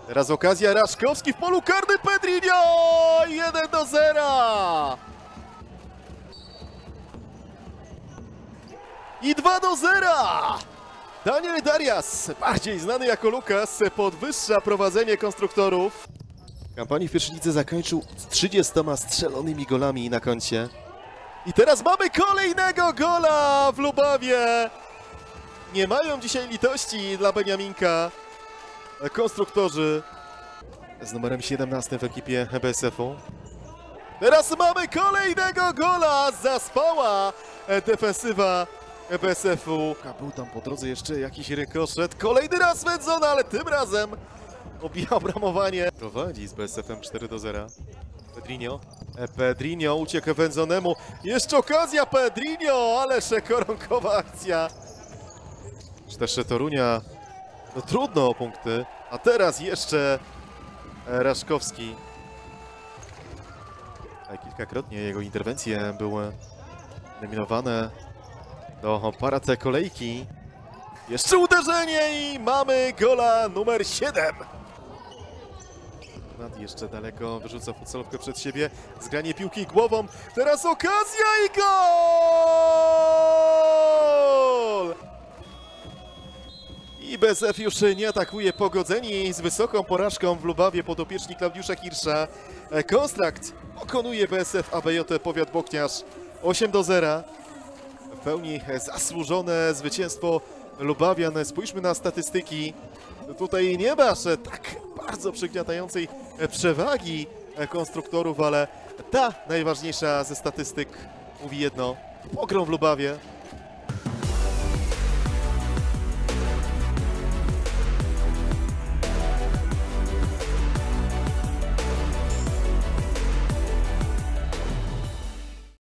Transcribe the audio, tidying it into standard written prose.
Teraz okazja, Raszkowski w polu karnym, Pedrinho! 1-0! I 2-0! Daniel Darias, bardziej znany jako Lukas, podwyższa prowadzenie konstruktorów. Kampanię w pierwszej lidze zakończył z 30 strzelonymi golami na koncie. I teraz mamy kolejnego gola w Lubawie. Nie mają dzisiaj litości dla Beniaminka konstruktorzy z numerem 17 w ekipie BSF-u. Teraz mamy kolejnego gola, zaspała defensywa BSF-u. Był tam po drodze jeszcze jakiś rykoszet. Kolejny raz Wędzona, ale tym razem obijał bramowanie. Prowadzi z BSF-em 4-0. Pedrinho ucieka Wędzonemu. Jeszcze okazja Pedrinho, ależ koronkowa akcja. Też Torunia, no trudno o punkty. A teraz jeszcze Raszkowski. Kilkakrotnie jego interwencje były nominowane do parate kolejki. Jeszcze uderzenie i mamy gola numer 7. Jeszcze daleko wyrzuca futsalówkę przed siebie. Zgranie piłki głową. Teraz okazja i gol! I BSF już nie atakuje, pogodzeni z wysoką porażką w Lubawie podopieczni Klaudiusza Hirsza. Konstrakt pokonuje BSF ABJ Powiat Bochniarz 8-0. W pełni zasłużone zwycięstwo Lubawian. Spójrzmy na statystyki. Tutaj nie masz tak bardzo przygniatającej przewagi konstruktorów, ale ta najważniejsza ze statystyk mówi jedno. Pogrom w Lubawie.